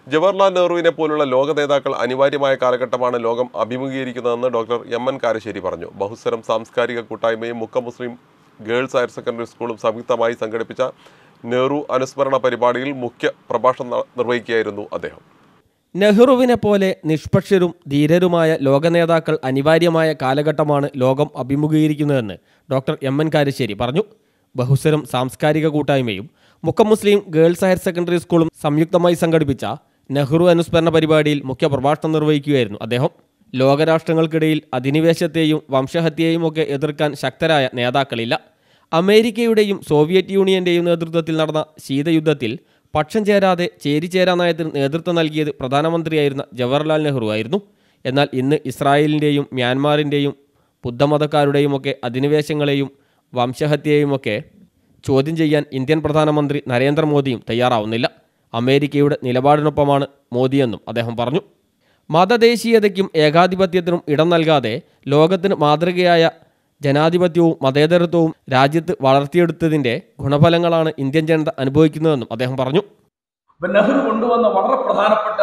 ജവഹർലാൽ നെഹ്റുവിനെ പോലുള്ള ലോക നേതാക്കൾ അനിവാര്യമായ കാലഘട്ടമാണ് ലോകം അഭിമുഖീകരിക്കുന്നതെന്ന് ഡോക്ടർ എം.എൻ. കാരശ്ശേരി പറഞ്ഞു. ബഹുസ്വരം സാംസ്കാരിക കൂട്ടായ്മയും മുക്കം മുസ്ലിം ഗേൾസ് ഹയർ സെക്കൻഡറി സ്കൂളും സംയുക്തമായി സംഘടിപ്പിച്ച നെഹ്റു അനുസ്മരണ പരിപാടിയിൽ മുഖ്യ പ്രഭാഷണം നിർവഹിക്കുകയായിരുന്നു അദ്ദേഹം. നെഹ്റുവിനെ പോലെ നിഷ്പക്ഷരും ധീരരുമായ ലോക നേതാക്കൾ അനിവാര്യമായ കാലഘട്ടമാണ് ലോകം അഭിമുഖീകരിക്കുന്നതെന്ന് ഡോക്ടർ എം.എൻ. കാരശ്ശേരി പറഞ്ഞു. ബഹുസ്വരം സാംസ്കാരിക കൂട്ടായ്മയും മുക്കം മുസ്ലിം ഗേൾസ് ഹയർ സെക്കൻഡറി സ്കൂളും സംയുക്തമായി സംഘടിപ്പിച്ച നെഹ്റു അനുസ്മരണ പരിപാടിയിൽ മുഖ്യ പ്രഭാഷണം നിർവഹിക്കുകയായിരുന്നു അദ്ദേഹം. ലോകരാഷ്ട്രങ്ങൾക്കിടയിൽ അധിനിവേശത്തെയും വംശഹത്യയെയും ഒക്കെ എതിർക്കാൻ ശക്തരായ നേതാക്കളില്ല. അമേരിക്കയുടെയും സോവിയറ്റ് യൂണിയന്റെയും നേതൃത്വത്തിൽ നടന്ന ശീതയുദ്ധത്തിൽ പക്ഷം ചേരാതെ ചേരിചേരാ നയത്തിന് നേതൃത്വം നൽകിയത് പ്രധാനമന്ത്രിയായിരുന്ന ജവഹർലാൽ നെഹ്റു ആയിരുന്നു. എന്നാൽ ഇന്ന് ഇസ്രായേലിൻ്റെയും മ്യാൻമാറിൻ്റെയും ബുദ്ധമതക്കാരുടെയും ഒക്കെ അധിനിവേശങ്ങളെയും വംശഹത്യയെയുമൊക്കെ ചോദ്യം ചെയ്യാൻ ഇന്ത്യൻ പ്രധാനമന്ത്രി നരേന്ദ്രമോദിയും തയ്യാറാവുന്നില്ല. അമേരിക്കയുടെ നിലപാടിനൊപ്പമാണ് മോദിയെന്നും അദ്ദേഹം പറഞ്ഞു. മതദേശീയതയ്ക്കും ഏകാധിപത്യത്തിനും ഇടം നൽകാതെ ലോകത്തിന് മാതൃകയായ ജനാധിപത്യവും മതേതരത്വവും രാജ്യത്ത് വളർത്തിയെടുത്തതിൻ്റെ ഗുണഫലങ്ങളാണ് ഇന്ത്യൻ ജനത അനുഭവിക്കുന്നതെന്നും അദ്ദേഹം പറഞ്ഞു. നെഹ്റു കൊണ്ടുവന്ന വളരെ പ്രധാനപ്പെട്ട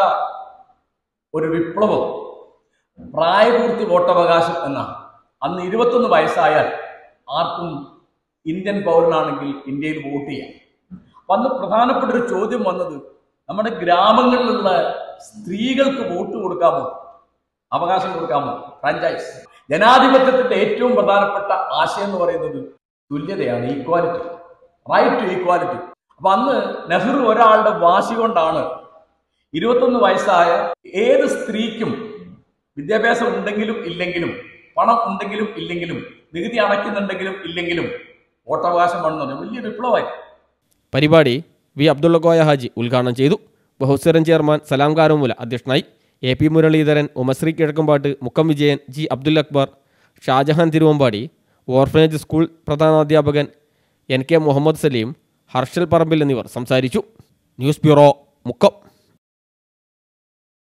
ഒരു വിപ്ലവം പ്രായപൂർത്തി വോട്ടവകാശം എന്നാണ്. അന്ന് 21 വയസ്സായാൽ ആർക്കും ഇന്ത്യൻ പൗരനാണെങ്കിൽ ഇന്ത്യയിൽ വോട്ട് ചെയ്യാം. അപ്പം അന്ന് പ്രധാനപ്പെട്ട ഒരു ചോദ്യം വന്നത്, നമ്മുടെ ഗ്രാമങ്ങളിലുള്ള സ്ത്രീകൾക്ക് വോട്ട് കൊടുക്കാമോ, അവകാശം കൊടുക്കാമോ, ഫ്രാഞ്ചൈസ്. ജനാധിപത്യത്തിന്റെ ഏറ്റവും പ്രധാനപ്പെട്ട ആശയം എന്ന് പറയുന്നത് തുല്യതയാണ്, ഈക്വാലിറ്റി, റൈറ്റ് ടു ഈക്വാലിറ്റി. അപ്പൊ അന്ന് നെഹ്റു ഒരാളുടെ വാശി കൊണ്ടാണ് 21 വയസ്സായ ഏത് സ്ത്രീക്കും വിദ്യാഭ്യാസം ഉണ്ടെങ്കിലും ഇല്ലെങ്കിലും, പണം ഉണ്ടെങ്കിലും ഇല്ലെങ്കിലും, നികുതി അടയ്ക്കുന്നുണ്ടെങ്കിലും ഇല്ലെങ്കിലും വോട്ടവകാശം വേണമെന്ന് പറഞ്ഞാൽ വലിയ വിപ്ലവമായി. പരിപാടി വി. അബ്ദുള്ളക്കോയ ഹാജി ഉദ്ഘാടനം ചെയ്തു. ബഹുസ്വരം ചെയർമാൻ സലാം കാരമുല അധ്യക്ഷനായി. A P Muraleedharan, Umashree Kizhakkambatt, Mukkam Vijayan, G Abdul Akbar, Shajahan Thiruvambadi, orphanage school പ്രധാനാധ്യാപകൻ എൻ കെ മുഹമ്മദ് സലീം, ഹർഷൽ പറമ്പിൽ എന്നിവർ സംസാരിച്ചു. News bureau, Mukkam.